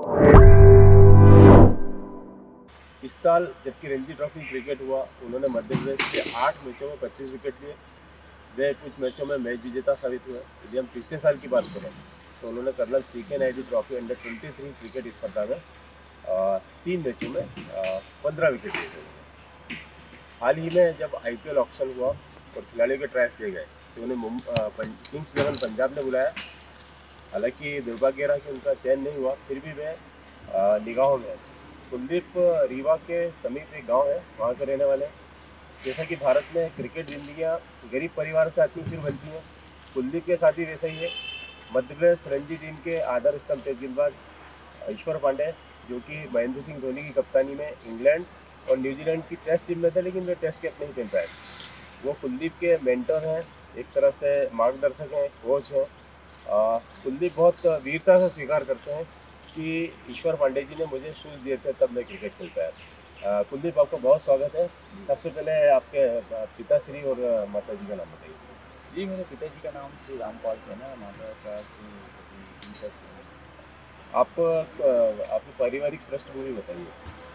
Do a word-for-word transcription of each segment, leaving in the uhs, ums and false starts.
इस साल जबकि रणजी ट्रॉफी क्रिकेट हुआ, उन्होंने मध्य प्रदेश के आठ मैचों में पच्चीस विकेट लिए। वे कुछ मैचों में मैच विजेता साबित हुए। यदि हम पिछले साल की बात करें तो उन्होंने colonel C K Naidu trophy under twenty three cricket स्पर्धा में आ, तीन मैचों में पंद्रह विकेट लिए थे। हाल ही में जब आई पी एल ऑक्शन हुआ और खिलाड़ियों के ट्रायल्स लिए गए तो उन्हें किंग्स इलेवन पंजाब ने बुलाया। हालांकि दुर्भाग्य रहा कि उनका चयन नहीं हुआ, फिर भी वे निगाहों में। कुलदीप रीवा के समीप एक गांव है, वहाँ के रहने वाले हैं। जैसा कि भारत में क्रिकेट जिंदगियाँ गरीब परिवार से आती फिर बनती हैं, कुलदीप के साथ भी वैसा ही है। मध्य प्रदेश रणजी टीम के आधार स्तंभ तेज गेंदबाज ईश्वर पांडे, जो कि महेंद्र सिंह धोनी की कप्तानी में इंग्लैंड और न्यूजीलैंड की टेस्ट टीम में थे, लेकिन वे टेस्ट कैप नहीं खेल पाए। वो कुलदीप के मेंटर हैं, एक तरह से मार्गदर्शक हैं, कोच हैं। कुलदीप बहुत वीरता से स्वीकार करते हैं कि ईश्वर पांडे जी ने मुझे शूज़ दिए थे तब मैं क्रिकेट खेल पाया। कुलदीप, आपका बहुत स्वागत है। सबसे पहले आपके पिताश्री और माता जी का नाम बताइए। जी, मेरे पिताजी का नाम श्री रामपाल सेन है, माता का श्री गीता सेन है। आप आपकी पारिवारिक पृष्ठभूमि बताइए।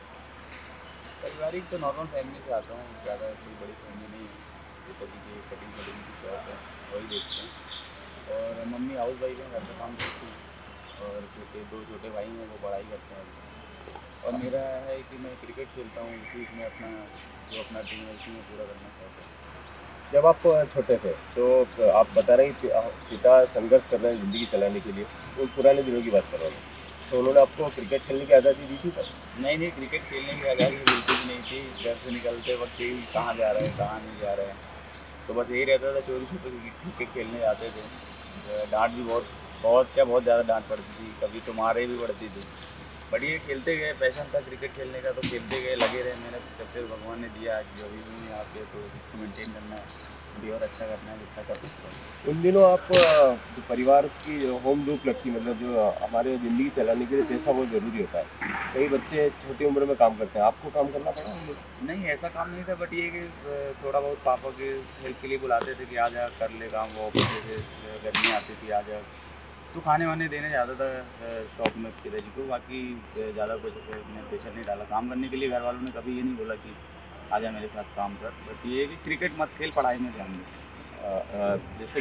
पारिवारिक तो नॉर्मल फैमिली से आता हूँ, ज़्यादा कोई बड़ी फैमिली नहीं है। पिताजी की कटिंग शटिंग की शॉप है, वही देखते हैं। और मम्मी हाउस वाइफ है, घर का काम करती है। और छोटे दो छोटे भाई हैं, वो पढ़ाई करते हैं अभी। और मेरा है कि मैं क्रिकेट खेलता हूँ, इसी में अपना जो अपना ड्रीम है इसी में पूरा करना चाहता हूँ। जब आप छोटे थे तो आप बता रहे हैं पिता संघर्ष कर रहे हैं ज़िंदगी चलाने के लिए, तो पुराने दिनों की बात कर रहा हूँ, तो उन्होंने आपको क्रिकेट खेलने की आज़ादी दी थी तब? नहीं नहीं, क्रिकेट खेलने की आज़ादी बिल्कुल भी नहीं थी। घर से निकलते वक्त ही कहाँ जा रहे हैं कहाँ नहीं जा रहे हैं, तो बस यही रहता था, चोरी छुपे क्रिकेट खेलने जाते थे। डांट भी बहुत बहुत क्या बहुत ज़्यादा डांट पड़ती थी, कभी तो मारे भी पड़ती थी। बट ये खेलते गए, पैशन था क्रिकेट खेलने का, तो खेलते गए, लगे रहे, मेहनत करते, तो भगवान ने दिया कि अभी भी यहाँ पे, तो इसको मेंटेन करना है, अभी और अच्छा करना है जितना कर सकते हैं। उन दिनों आप जो परिवार की होम धूप लगती, मतलब जो हमारे ज़िंदगी चलाने के लिए पैसा बहुत ज़रूरी होता है। कई बच्चे छोटी उम्र में काम करते हैं, आपको काम करना पड़ा? नहीं, ऐसा काम नहीं था, बट ये कि थोड़ा बहुत पापा के हेल्प के लिए बुलाते थे कि आ जा कर ले काम, वो ऑफिस से गर्मी आती थी, आ जा, तो खाने वाने देने जाता था शॉप में पिताजी को। बाकी ज़्यादा कुछ मैंने प्रेशर नहीं डाला काम करने के लिए। घर वालों ने कभी ये नहीं बोला कि आजा मेरे साथ काम कर, बट ये है कि क्रिकेट मत खेल, पढ़ाई में ध्यान दे। जैसे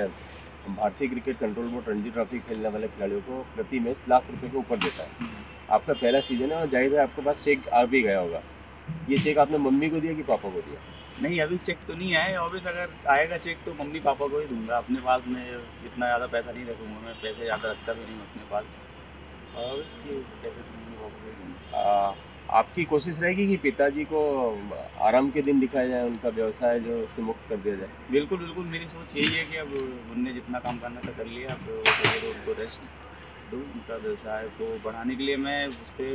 कि भारतीय cricket control board Ranji trophy खेलने वाले खिलाड़ियों को प्रति मैच लाख रुपए के ऊपर देता है। आपका पहला सीजन है और जाहिर है आपके पास चेक आ भी गया होगा। ये चेक आपने मम्मी को दिया कि पापा को दिया? नहीं, अभी चेक तो नहीं आया। ऑब्वियस अगर आएगा चेक तो मम्मी पापा को ही दूंगा, अपने पास में इतना ज़्यादा पैसा नहीं रखूँगा, मैं पैसे ज़्यादा रखता भी नहीं हूँ अपने पास। ऑब्वियस कि पैसे तो मम्मी पापा को ही दूंगा। आपकी कोशिश रहेगी कि पिताजी को आराम के दिन दिखाया जाए, उनका व्यवसाय जो उससे मुक्त कर दिया जाए? बिल्कुल बिल्कुल, मेरी सोच यही है कि अब उनने जितना काम करना था कर लिया, अब वो चाहिए तो उनको रेस्ट दूँ। उनका व्यवसाय को बढ़ाने के लिए मैं उस पर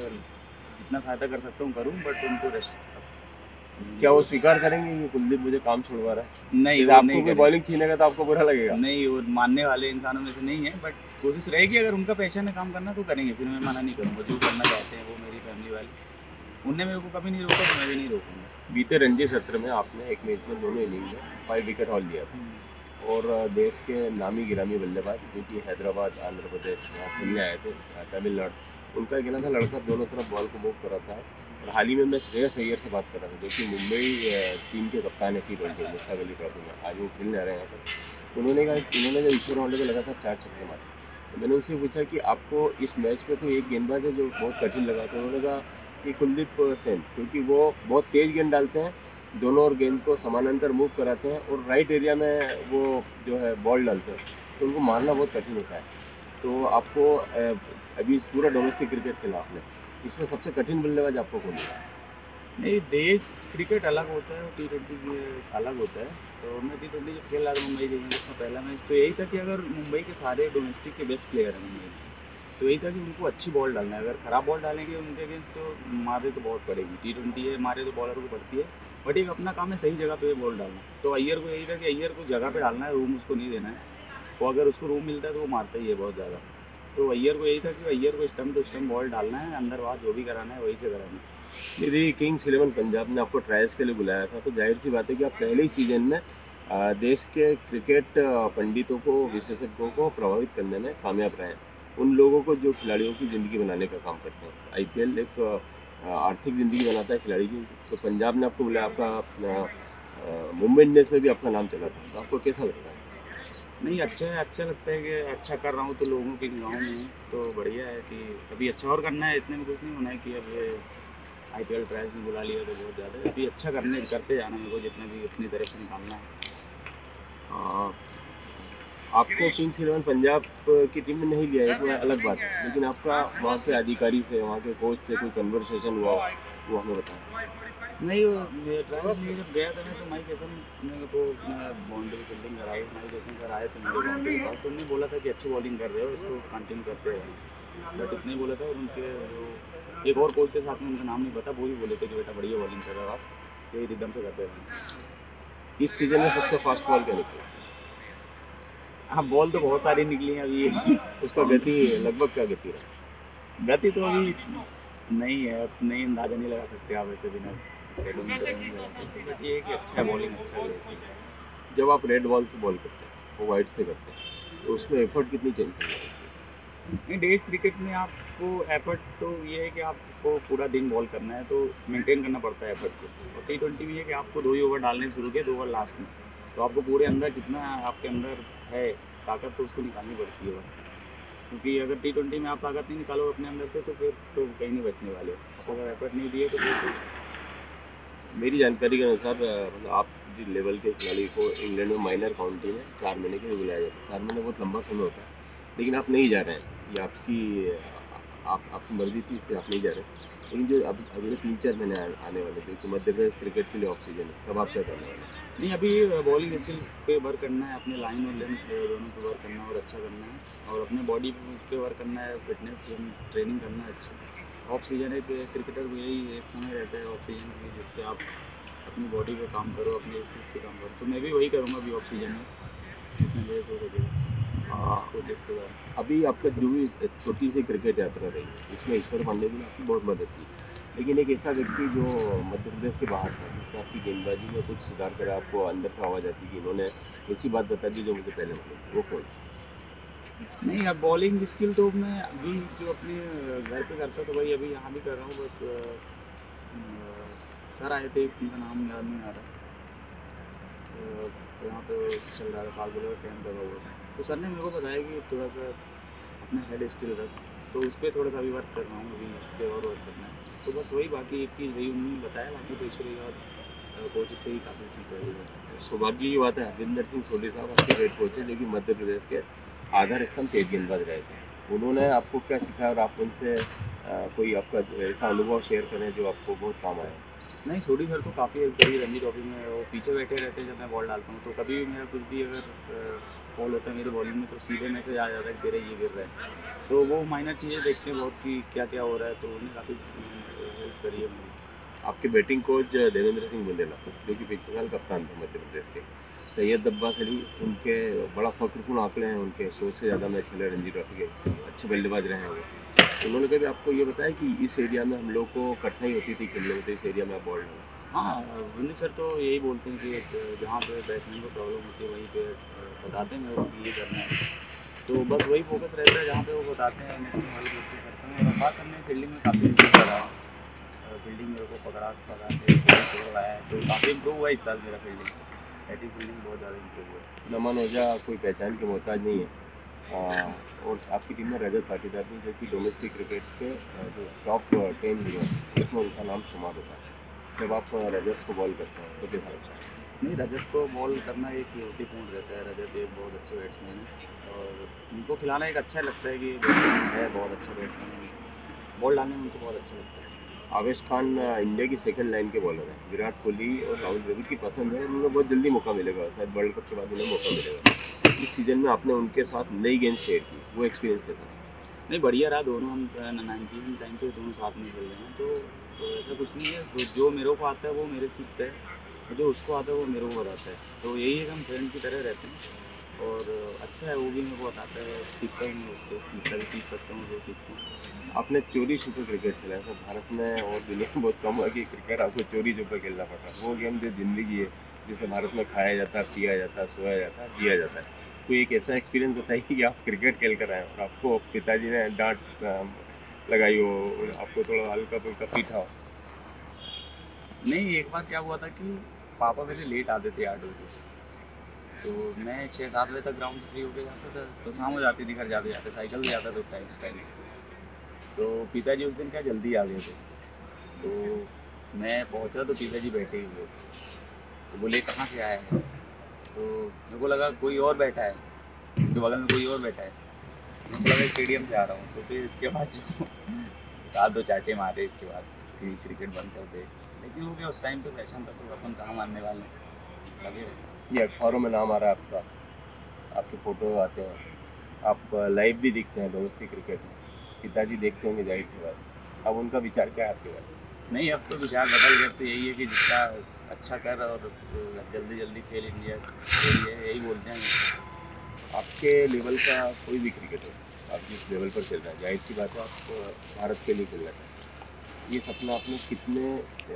जितना सहायता कर सकता हूँ करूँ, बट उनको रेस्ट। क्या वो स्वीकार करेंगे कि कुलदीप मुझे काम छुड़वा रहा है? नहीं, वो आपको कोई बॉलिंग छीनेगा तो आपको बुरा लगेगा? नहीं, वो मानने वाले इंसानों में से नहीं है, बट कोशिश रहेगी अगर उनका पैशन है काम करना तो करेंगे, फिर मैं मना नहीं करूँगा। जो करना चाहते हैं वो मेरी फैमिली वाले, उनने मेरे को कभी नहीं रोका तो मैं भी नहीं रोकूंगा। बीते रणजी सत्र में आपने एक मैच में दोनों इनिंग में फाइव विकेट हॉल लिया था और देश के नामी गिरामी बल्लेबाज जो कि हैदराबाद, आंध्र प्रदेश यहाँ खेलने आए थे, तमिलनाडु, उनका कहना था लड़का दोनों तरफ बॉल को मूव कराता है। और हाल ही में मैं श्रेयस अय्यर से बात कर रहा था, जो कि मुंबई टीम के कप्तान है T twenty Mushtaq Ali trophy में, आज वो खेलने आ रहे हैं यहाँ पर। उन्होंने कहा उन्होंने जब ईश्वर पांडे को लगातार चार छक्के मारे, तो मैंने उनसे पूछा कि आपको इस मैच में कोई एक गेंदबाज है जो बहुत कठिन लगा, तो उन्होंने कहा कि कुलदीप सेन, क्योंकि वो बहुत तेज़ गेंद डालते हैं, दोनों और गेंद को समानांतर मूव कराते हैं और राइट एरिया में वो जो है बॉल डालते हैं, तो उनको मारना बहुत कठिन होता है। तो आपको अभी पूरा डोमेस्टिक क्रिकेट खेला आपने, इसमें सबसे कठिन बल्लेबाज आपको कौन है? नहीं, देश क्रिकेट अलग होता है, टी ट्वेंटी अलग होता है। तो मैं टी ट्वेंटी जब खेल रहा था मुंबई इंडियंस में पहला मैच, तो यही था कि अगर मुंबई के सारे डोमेस्टिक के बेस्ट प्लेयर हैं मुंबई, तो यही था कि उनको अच्छी बॉल डालना है। अगर ख़राब बॉल डालेंगे उनके अगेंस्ट तो मारे तो बहुत पड़ेगी। टी ट्वेंटी है, मारे तो बॉलर को पड़ती है, बट एक अपना काम है सही जगह पे बॉल डालना। तो अय्यर को यही था कि अय्यर को जगह पे डालना है, रूम उसको नहीं देना है। और अगर उसको रूम मिलता है तो वो मारता ही है बहुत ज़्यादा। तो अय्यर को यही था कि अय्यर को स्टम्प टू स्टम्प बॉल डालना है, अंदर बाहर जो भी कराना है वही से कराना है। यदि किंग्स इलेवन पंजाब ने आपको ट्रायल्स के लिए बुलाया था, तो जाहिर सी बात है कि आप पहले ही सीजन में देश के क्रिकेट पंडितों को, विशेषज्ञों को प्रभावित करने में कामयाब रहे। उन लोगों को जो खिलाड़ियों की ज़िंदगी बनाने का काम करते हैं। आईपीएल एक अ, आर्थिक ज़िंदगी बनाता है खिलाड़ी की। तो पंजाब ने आपको बुलाया, आपका अपना अ, मुंबई इंडियंस में भी आपका नाम चला था, तो आपको कैसा लगता है? नहीं, अच्छा है, अच्छा लगता है कि अच्छा कर रहा हूँ तो लोगों की निगाहों में हूँ, तो बढ़िया है कि अभी अच्छा और करना है, इतने में कुछ नहीं होना है कि अब ये आईपीएल ट्रायल्स में बुला लिया तो बहुत ज़्यादा है, अभी अच्छा करने करते जाना है मेरे को, जितना भी अपनी तरफ से निकालना है। अ, आपको किंग्स इलेवन पंजाब की टीम में नहीं लिया है, वो अलग बात है, लेकिन आपका वहाँ के अधिकारी से, वहाँ के कोच से कोई कन्वर्सेशन हुआ हो, वो हमें बताएं। नहीं, वो ये ट्रायल्स में जब गया था मैं, तो माइक एसन मेरे को बाउंड्री फील्डिंग कराई, माइक एसन सर आए थे मेरे बाउंड्री के पास, तो उन्होंने बोला था कि अच्छी बॉलिंग कर रहे हो, इसको कंटिन्यू करते रहो, बट इतना ही बोला था। और उनके जो एक और कोच थे साथ में, उनका नाम नहीं पता, वो ही बोले थे कि बेटा बढ़िया बॉलिंग कर रहे हो आप, यही रिदम से करते रहो। इस सीजन में सबसे फास्ट बॉल क्या निकला? हाँ, बॉल तो बहुत सारी निकली हैं अभी। उसका गति लगभग क्या गति रहा? गति तो अभी नहीं है, अब नहीं, अंदाजा नहीं लगा सकते आप ऐसे बिना शेडो में तो नहीं लगा सकते, बट ये है कि अच्छा है, बॉलिंग अच्छा है। जब आप रेड बॉल से बॉल करते हैं, वो वाइड से करते हैं, तो उसमें एफर्ट कितनी चाहिए? नहीं, डेज क्रिकेट में आपको एफर्ट तो ये है कि आपको पूरा दिन बॉल करना है, तो मेंटेन करना पड़ता है एफर्ट को। और टी ट्वेंटी में ये है कि आपको दो ही ओवर डालने शुरू किए, दो ओवर लास्ट में, तो आपको पूरे अंदर जितना आपके अंदर है ताकत, तो उसको निकालनी पड़ती है बस। क्योंकि अगर टी ट्वेंटी में आप ताकत नहीं निकालो अपने अंदर से, तो फिर तो कहीं नहीं बचने वाले हो। आप अगर एफर्ट नहीं दिए तो फिर तो मेरी जानकारी के अनुसार अ, मतलब आप जिस लेवल के खिलाड़ी को इंग्लैंड में माइनर काउंटी में चार महीने के लिए बुलाया जाता है। चार महीने बहुत लंबा समय होता है, लेकिन आप नहीं जा रहे हैं, ये आपकी आप आपकी मर्जी थी, इसलिए आप नहीं जा रहे हैं। लेकिन जो अब अगले तीन चार महीने आ- आने वाले, जो कि मध्य प्रदेश क्रिकेट के लिए ऑफ सीजन है, तब आप क्या करने वाले हैं? नहीं, अभी बॉलिंग स्किल पे वर्क करना है, अपने लाइन और लेंथ दोनों पे वर्क करना है और अच्छा करना है, और अपने बॉडी पे वर्क करना है, फिटनेस ट्रेनिंग करना है अच्छा। ऑफ सीजन है कि क्रिकेटर को यही एक समय रहता है ऑफ सीजन में, जिसपे आप अपनी बॉडी पे काम करो, अपने स्किल्स पे काम करो, तो मैं भी वही करूँगा अभी ऑफ सीजन में, जितना मेरे को सकेगा आ, कोचेस के बाद। अभी आपका जो भी छोटी सी क्रिकेट यात्रा रही, इसमें ईश्वर पांडे जी ने आपकी बहुत मदद की, लेकिन एक ऐसा व्यक्ति जो मध्य प्रदेश के बाहर था, जिसने आपकी गेंदबाजी में कुछ सुधार करा, आपको अंदर से आवाज़ आती कि इन्होंने ऐसी बात बता दी जो मुझे पहले मिली, वो कौन? नहीं, अब बॉलिंग स्किल तो मैं अभी जो अपने घर पे करता था वही अभी यहाँ भी कर रहा हूँ, बस अ, सर आए थे, उनका नाम याद नहीं आ रहा, तो तो यहाँ पे चल रहा था फाल बोलर कैंप लगा हुआ था, तो सर ने मेरे को बताया कि थोड़ा सा अपना हेड स्टिल रख, तो उस पर थोड़ा सा अभी वर्क कर रहा हूँ, अभी उस पर और वर्क करना है, तो बस वही, बाकी एक चीज़ वही उन्होंने बताया, बाकी तो ईश्वरी और कोचिज से ही काफ़ी सीख रही है। सौभाग्य की बात है, हरविंदर सिंह सोढ़ी साहब आपके हेड कोच हैं, जो कि मध्य प्रदेश के आधार स्तंभ तेज गेंदबाज रहे थे। उन्होंने आपको क्या सिखाया, और आप उनसे अ, कोई आपका ऐसा अनुभव शेयर करें जो आपको बहुत काम आया? नहीं, सोडी सर तो काफ़ी हेल्प करी रणजी ट्रॉफी में, वो पीछे बैठे रहते हैं जब मैं बॉल डालता हूँ, तो कभी भी मेरा कुछ भी अगर बॉल होता है मेरी बॉलिंग में, तो सीधे मैसेज आ जाता है कि तेरे ये गिर रहा है, तो वो माइनर चीज़ें देखते हैं बहुत कि क्या क्या हो रहा है, तो उन्हें काफ़ी हेल्प करी है मेरी। आपके बैटिंग कोच देवेंद्र सिंह बुंदेला, जो कि पिछले साल कप्तान थे मध्य प्रदेश के, सैयद अब्बास अली, उनके बड़ा फख्रकुन आंकड़े हैं, उनके सौ से ज़्यादा मैच खेले रणजी ट्रॉफी के, अच्छे बल्लेबाज रहे हैं वो। उन्होंने कभी आपको ये बताया कि इस एरिया में हम लोग को कठिनाई होती थी खेलने में, तो इस एरिया में आप बॉल डालें? हाँ, विंदी सर तो यही बोलते हैं कि एक जहाँ पे बैट्समैन को प्रॉब्लम होती है वहीं पे अ, बताते हैं मेरे को कि ये करना है, तो बस वही फोकस रहता है जहाँ पे वो बताते हैं, मैं वही कोशिश करता हूँ। और खास करने फील्डिंग में काफ़ी इम्प्रूव कर रहा हूँ, फील्डिंग मेरे को पकड़ा पकड़ा के पकड़वाया है, तो काफ़ी इम्प्रूव हुआ है इस साल मेरा फील्डिंग, बैटिंग फील्डिंग बहुत ज़्यादा इम्प्रूव हुआ है। नमन ओझा कोई पहचान के मोहताज नहीं है। आ, और आपकी टीम में रजत पाटीदार भी, जो कि डोमेस्टिक क्रिकेट के आ, जो टॉप टेन हीरो हैं, उसमें उनका नाम शुमार होता है। जब आप आ, रजत को बॉल करते हैं तो कैसा लगता है? नहीं, रजत को बॉल करना एक चुनौतीपूर्ण रहता है, रजत एक बहुत अच्छे बैट्समैन है, और उनको खिलाना एक अच्छा लगता है कि बैट्समैन है, बहुत अच्छा बैट्समैन है, बॉल डालने में उनको बहुत अच्छा लगता है। आवेश खान आ, इंडिया की सेकंड लाइन के बॉलर हैं, विराट कोहली और राहुल द्रविड़ की पसंद है, और उन्हें बहुत जल्दी मौका मिलेगा, शायद वर्ल्ड कप के बाद उन्हें मौका मिलेगा। इस सीजन में आपने उनके साथ नई गेंद शेयर की, वो एक्सपीरियंस कैसा है? नहीं, बढ़िया रहा, दोनों हम नाइनटीन टाइम से दोनों साथ में खेल रहे हैं, तो, तो ऐसा कुछ नहीं है, तो जो मेरे को आता है वो मेरे सीखता है, और जो उसको आता है वो मेरे को बताता है, तो यही है कि हम फ्रेंड की तरह रहते हैं, और अच्छा है, वो भी मेरे को बताता है, सीखता हूँ मैं उससे, जितना भी सीख सकता हूँ वो सीखता हूँ। आपने चोरी छुपे क्रिकेट खेला है, तो भारत में और दुनिया में बहुत कम है कि क्रिकेट आपको चोरी छुपे खेलना पड़ता है। वो गेम जो जिंदगी है, जिसे भारत में खाया जाता है, पिया जाता है, सोया जाता है, जिया जाता है, कोई एक ऐसा एक्सपीरियंस बताइए कि आप क्रिकेट खेल कर आए और आपको पिताजी ने डांट अम, लगाई हो और आपको थोड़ा हल्का फुल्का पीटा हो। नहीं, एक बार क्या हुआ था कि पापा मेरे लेट आते थे आठ बजे, तो मैं छः सात बजे तक ग्राउंड से फ्री होके जाता था, तो शाम हो जाती थी घर जाते जाते, साइकिल से जाता था उस टाइम उस टाइम तो पिताजी उस दिन क्या जल्दी आ गए थे, तो मैं पहुंचा तो पिताजी बैठे ही हुए थे। तो बोले कहाँ से आया है, तो मेरे को लगा कोई और बैठा है, उनके बगल में कोई और बैठा है, मेरे को लगा स्टेडियम से आ रहा हूँ। तो फिर इसके बाद जो रात दो चाटे मारे इसके बाद कि क्रिकेट बंद कर दे, लेकिन वो क्या उस टाइम पे पैशन था, तो अपन कहाँ मानने वाले हैं, लगे रहते। ये अखबारों में नाम आ रहा है आपका, आपके फोटो आते हैं, आप लाइव भी दिखते हैं डोमेस्टिक क्रिकेट में, पिताजी देखते होंगे जाहिर सी बात। अब उनका विचार क्या है आपके बारे में? नहीं, अब तो विचार बदल गए, अब तो यही है कि जितना अच्छा कर और जल्दी जल्दी खेल इंडिया के लिए, यही बोलते हैं। आपके लेवल का कोई भी क्रिकेट हो, आप जिस लेवल पर खेल रहे हैं, जाहिर सी बात है आप भारत के लिए खेलना चाहते हैं। ये सपना आपने कितने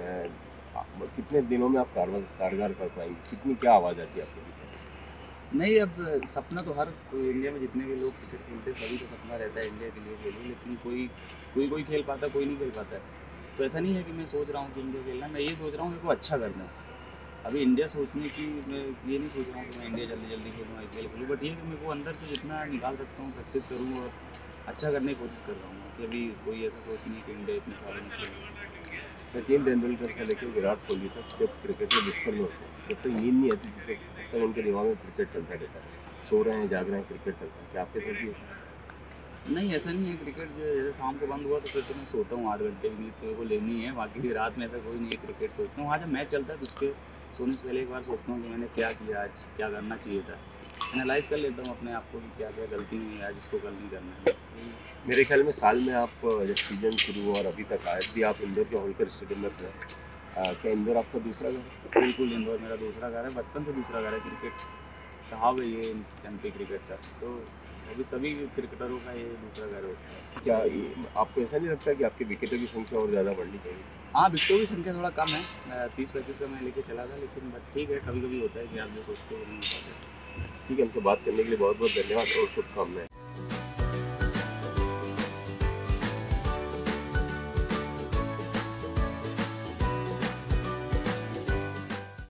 अ, कितने दिनों में आप कारगर कारगर कर पाएंगे, कितनी क्या आवाज़ आती है आपके भीतर? नहीं, अब सपना तो हर कोई, इंडिया में जितने भी लोग क्रिकेट खेलते हैं सभी का सपना रहता है इंडिया के लिए खेलूं, लेकिन कोई कोई कोई खेल पाता है, कोई नहीं खेल पाता है। तो ऐसा नहीं है कि मैं सोच रहा हूँ कि इंडिया खेलना है, मैं ये सोच रहा हूँ मेरे को अच्छा करना है। अभी इंडिया सोचने की मैं ये नहीं सोच रहा हूँ कि मैं इंडिया जल्दी जल्दी खेलूँ, आई पी एल खेलूँ, बट ये है कि मेरे को अंदर से जितना निकाल सकता हूँ प्रैक्टिस करूँ और अच्छा करने की कोशिश कर रहा हूँ कि अभी कोई ऐसा सोच नहीं है कि इंडिया इतने सारे में खेल। सचिन तेंदुलकर से लेकर विराट कोहली तक जब क्रिकेट में बिस्तर में होते हैं, जब तक नींद नहीं आती तब तक तब तक उनके दिमाग में क्रिकेट चलता रहता है। सो रहे हैं, जाग रहे हैं, क्रिकेट चलता है। क्या आपके साथ भी होता है? नहीं, ऐसा नहीं है, क्रिकेट जो जैसे शाम को बंद हुआ तो फिर तो मैं सोता हूँ आठ घंटे की नींद तो मेरे को लेनी है, बाकी रात में ऐसा कोई नहीं है। क्रिकेट सोचता हूँ, आज जब मैच चलता है तो उसके सोने से पहले एक बार सोचता हूँ कि मैंने क्या किया आज, क्या करना चाहिए था, एनालाइज कर लेता हूँ अपने आप को कि क्या क्या गलती हुई है आज, इसको कल नहीं करना है, बस यही। मेरे ख्याल में साल में आप जब सीजन शुरू हुआ और अभी तक आज भी आप इंदौर के होलकर स्टेडियम में खेले। अ, क्या इंदौर आपका दूसरा घर है? बिल्कुल, इंदौर मेरा दूसरा घर है, बचपन से दूसरा घर है। क्रिकेट कहा गई है एम पी क्रिकेट का, तो अभी सभी क्रिकेटरों का ये दूसरा घर होता है। क्या ये आपको ऐसा नहीं लगता कि आपके विकेटों की संख्या और ज़्यादा बढ़नी चाहिए? हाँ, विकेटों की संख्या थोड़ा कम है, तीस पैंतीस का मैं लेके चला था, लेकिन बट ठीक है, कभी कभी होता है कि आप जो सोचते हो वो नहीं हो पाते। ठीक है, हमसे बात करने के लिए बहुत बहुत धन्यवाद और शुभकामनाएं।